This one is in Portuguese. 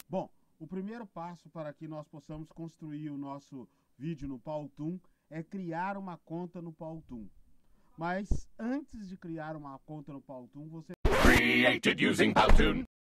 Bom, o primeiro passo para que nós possamos construir o nosso vídeo no Powtoon é criar uma conta no Powtoon. Mas antes de criar uma conta no Powtoon, você... Created using Powtoon.